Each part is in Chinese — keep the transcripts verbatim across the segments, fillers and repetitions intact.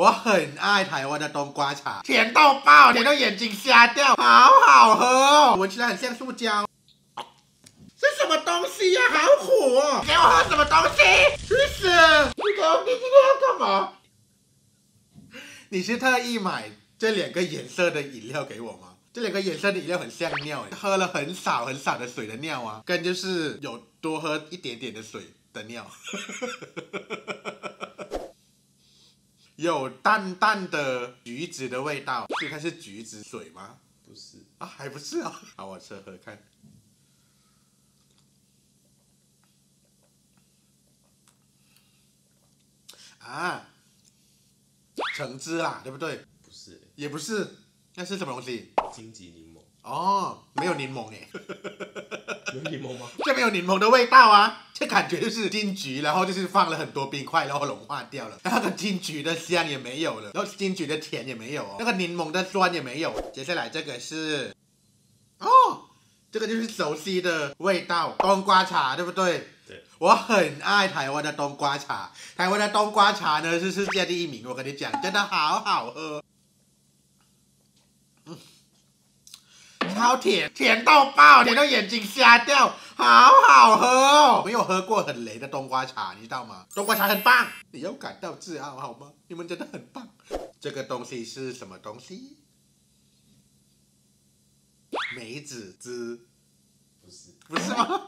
我很爱台湾的冬瓜茶，甜到爆，甜到眼睛瞎掉，好好喝哦，闻起来很像塑胶。这什么东西呀、啊？好苦哦！给我喝什么东西？去死！你给我，你今天要干嘛？你是特意买这两个颜色的饮料给我吗？这两个颜色的饮料很像尿，喝了很少很少的水的尿啊，跟就是有多喝一点点的水的尿。有淡淡的橘子的味道，所以它是橘子水吗？ 不是啊，还不是啊。好，我喝喝看。啊，橙汁啦，对不对？ 不是、欸， 也不是，那是什么东西？ 荆棘柠檬。 哦，没有柠檬哎。 有柠檬吗？ 这没有柠檬的味道啊，这感觉就是金桔，然后就是放了很多冰块，然后融化掉了。那个金桔的香也没有了，然后金桔的甜也没有哦，那个柠檬的酸也没有。接下来这个是，哦，这个就是熟悉的味道，冬瓜茶，对不对？ 对。我很爱台湾的冬瓜茶，台湾的冬瓜茶呢是世界第一名，我跟你讲，真的好好喝。嗯。超甜，甜到爆，甜到眼睛瞎掉，好好喝哦！没有喝过很雷的冬瓜茶，你知道吗？冬瓜茶很棒，你要感到自豪好吗？你们真的很棒。这个东西是什么东西？梅子汁？ 不是， 不是吗？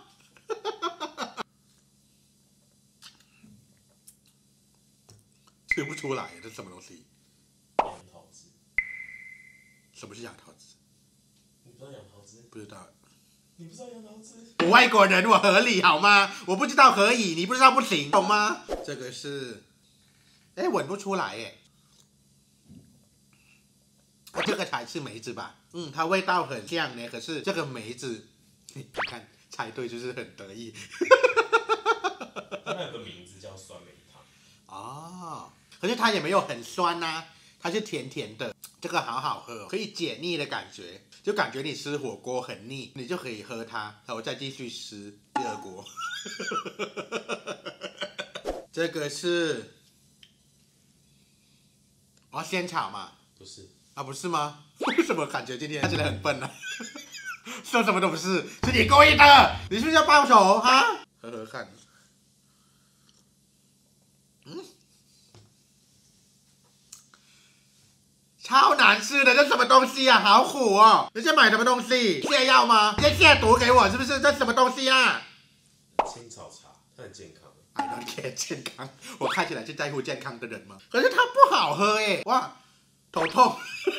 吃不出来，这是什么东西？ 杨桃汁。 什么是杨桃汁？ 你不知道杨桃汁？ 不知道。 你不知道杨桃汁？ 我外国人，我合理好吗？我不知道可以，你不知道不行，懂吗？这个是，哎，闻不出来哎。这个才是梅子吧？嗯，它味道很像呢，可是这个梅子，你看猜对就是很得意。 它有个名字叫酸梅汤。 哦，可是它也没有很酸呐、啊，它是甜甜的，这个好好喝、哦，可以解腻的感觉，就感觉你吃火锅很腻，你就可以喝它，然后再继续吃第二锅。这个是，哦，仙草嘛？ 不是。 啊，不是吗？为什么感觉今天看起来很笨呢、啊？说什么都不是，是你故意的，你是不是要报仇哈？喝喝看。嗯，超难吃的，这什么东西啊？好苦哦！你在买什么东西？泻药吗？你在泻毒给我是不是？这什么东西啊？ 青草茶，它很健康。 I don't care 健康，我看起来是在乎健康的人吗？可是它不好喝哎，哇，头痛。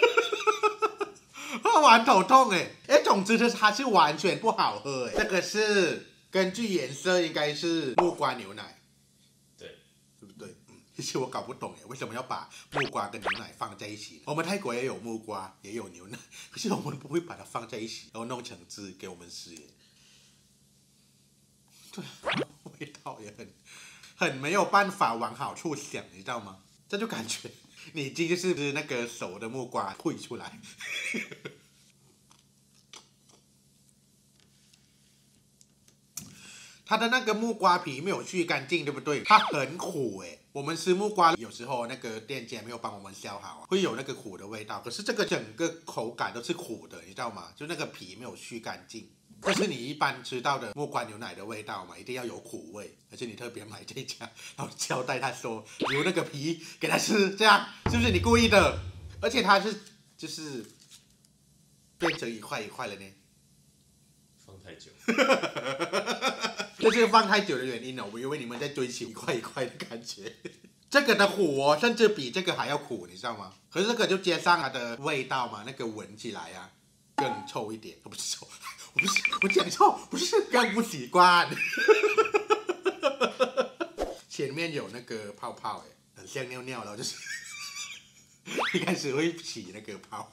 喝完头痛哎，哎，总之就是它是完全不好喝哎。这个是根据颜色应该是木瓜牛奶， 对， 对不对？嗯，其实我搞不懂哎，为什么要把木瓜跟牛奶放在一起？我们泰国也有木瓜，也有牛奶，可是我们不会把它放在一起，然后弄成汁给我们吃耶。对，味道也很很没有办法往好处想，你知道吗？这就感觉你已经就是那个熟的木瓜退出来。它的那个木瓜皮没有去干净，对不对？它很苦哎。我们吃木瓜有时候那个店家没有帮我们削好，会有那个苦的味道。可是这个整个口感都是苦的，你知道吗？就那个皮没有去干净。这是你一般吃到的木瓜牛奶的味道嘛，一定要有苦味。而且你特别买这家，然后交代他说留那个皮给他吃，这样是不是你故意的？而且它是就是变成一块一块了呢。 放太久。 这是放太久的原因了，我以为你们在追求一块一块的感觉。这个的苦哦，甚至比这个还要苦，你知道吗？可是这个就加上它的味道嘛，那个闻起来啊更臭一点，不是臭，我不是我讲臭，不是更不习惯。前面有那个泡泡哎，很像尿尿，然后就是一开始会起那个泡。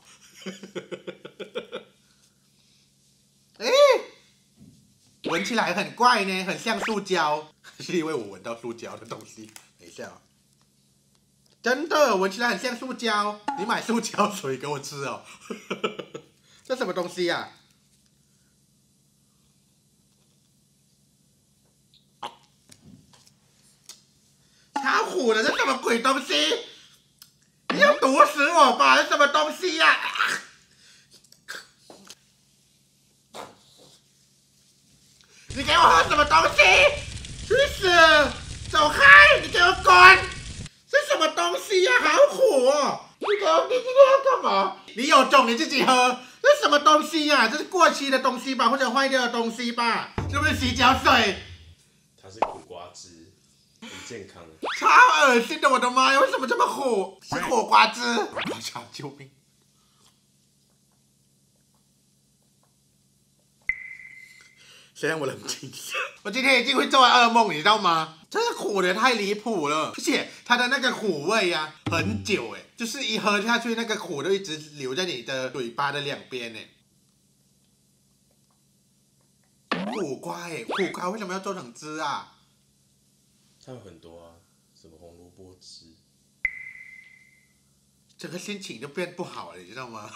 哎。闻起来很怪呢，很像塑胶，是因为我闻到塑胶的东西。等一下、哦，真的闻起来很像塑胶。你买塑胶水给我吃哦？这什么东西呀、啊？超苦的，这什么鬼东西？ 毒死我吧！这什么东西呀、啊？你给我喝什么东西？去死！走开！你给我滚！这什么东西呀、啊？好苦哦！你给我，你今天要干嘛？你有种你自己喝！这什么东西呀、啊？这是过期的东西吧，或者坏掉的东西吧？是不是洗脚水？ 它是苦瓜汁，很健康。 超恶心的，我的妈呀！为什么这么苦？是苦瓜汁！我操！救命！先让我冷静一下。我今天一定会做噩梦，你知道吗？这个苦的太离谱了，而且它的那个苦味呀、啊，很久哎，就是一喝下去，那个苦都一直留在你的嘴巴的两边哎。苦瓜哎，苦瓜为什么要做成汁啊？ 它有很多啊，什么红萝卜汁。 整个心情就变不好了，你知道吗？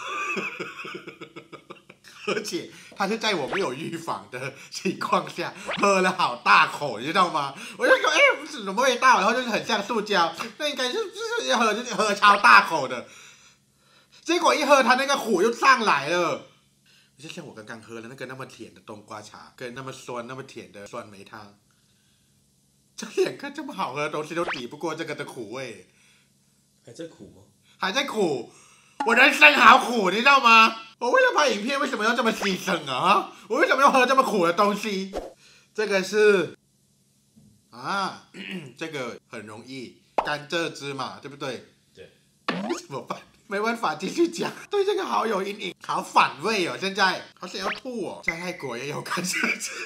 而且他是在我没有预防的情况下喝了好大口，你知道吗？我就说，哎、欸，什么味道？然后就是很像塑胶，那应该是就是喝就是喝超大口的，结果一喝它那个苦就上来了，就像我刚刚喝的那个那么甜的冬瓜茶，跟那么酸那么甜的酸梅汤，这两个这么好喝的东西都抵不过这个的苦味， 还在苦吗？ 还在苦，我人生好苦，你知道吗？我为了拍影片，为什么要这么牺牲啊？我为什么要喝这么苦的东西？这个是啊，这个很容易甘蔗汁嘛，对不对？ 对。 怎么办？没办法继续讲，对这个好有阴影，好反胃哦！现在好想要吐哦。在泰国也有甘蔗汁，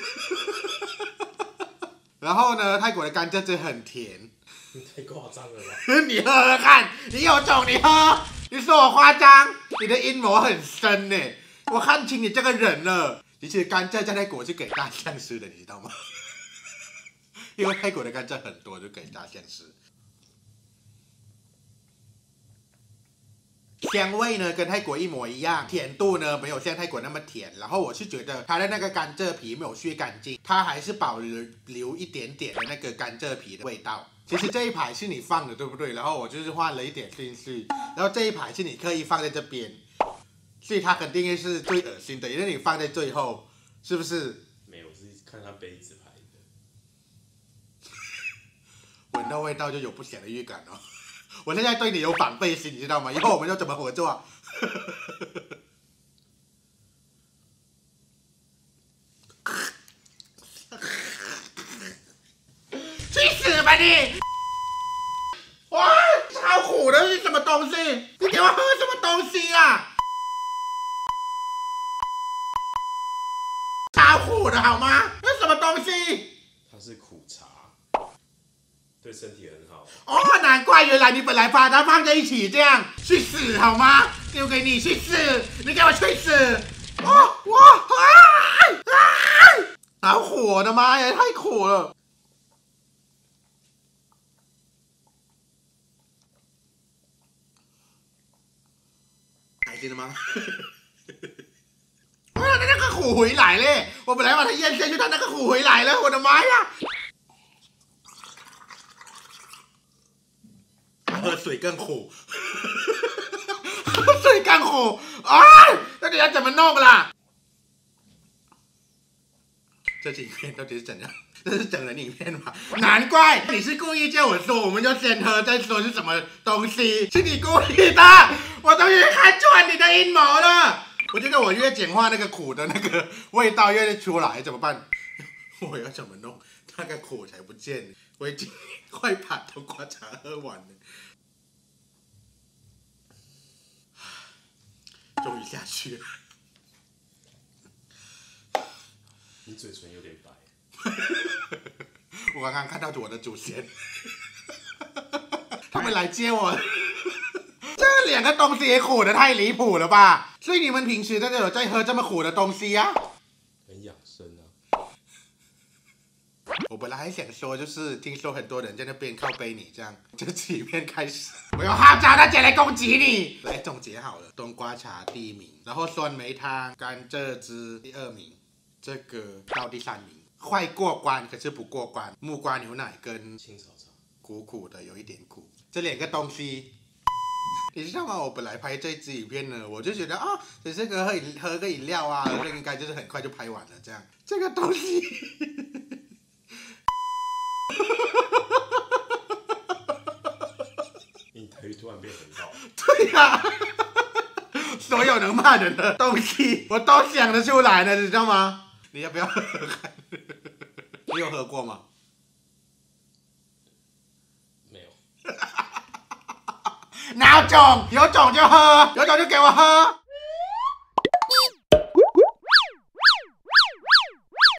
然后呢，泰国的甘蔗汁很甜。 你太夸张了吧？ 你喝喝看，你有种你喝。你说我夸张，你的阴谋很深呢，我看清你这个人了。其实甘蔗在泰国是给大象吃的，你知道吗？因为泰国的甘蔗很多，就给大象吃。香味呢跟泰国一模一样，甜度呢没有像泰国那么甜。然后我是觉得它的那个甘蔗皮没有去干净，它还是保留留一点点的那个甘蔗皮的味道。其实这一排是你放的，对不对？然后我就是换了一点心思，然后这一排是你刻意放在这边，所以它肯定是最恶心的，因为你放在最后，是不是？ 没有，我是看它杯子排的。 闻到味道就有不祥的预感哦。我现在对你有防备心，你知道吗？以后我们要怎么合作啊？去死吧你！哇，超苦的是什么东西？你给我喝什么东西啊？超苦的好吗？那什么东西？ 它是苦茶，对身体很好。 哦，难怪原来你本来把它放在一起这样，去死好吗？丢给你去死！你给我去死！哦，哇啊啊！好苦，我的妈呀，太苦了！开心了吗？哇，那个苦回来了！我本来把它咽下去，它那个苦回来了，我的妈呀！喝水更苦，喝水更苦啊！那你要怎么弄啦？这影片到底是怎样？这是整人影片吗？难怪你是故意叫我说，我们就先喝再说是什么东西，是你故意的，我终于看穿你的阴谋了。我觉得我越简化那个苦的那个味道越出来，怎么办？我要怎么弄？那个苦才不见，我已经快把冬瓜茶喝完了。终于下去了。 你嘴唇有点白。 我刚刚看到我的祖先，他们来接我。这两个东西也苦的太离谱了吧？所以你们平时真的有在喝这么苦的东西呀、啊？ 很养生啊。 我本来还想说，就是听说很多人在那边靠背你这样，就里面开始，我用号召大家来攻击你。来总结好了，冬瓜茶第一名，然后酸梅汤、甘蔗汁第二名，这个到第三名。快过关，可是不过关。木瓜牛奶跟青草茶， 苦苦的，有一点苦，这两个东西你知道吗？我本来拍这支影片呢，我就觉得啊，只是个喝饮喝个饮料啊，这应该就是很快就拍完了这样。这个东西， 你台语突然变很好。 对呀、啊，所有能骂人的东西我都想得出来了，你知道吗？你要不要喝喝看？你有喝过吗？ 没有。 哪有种？有种就喝，有种就给我喝。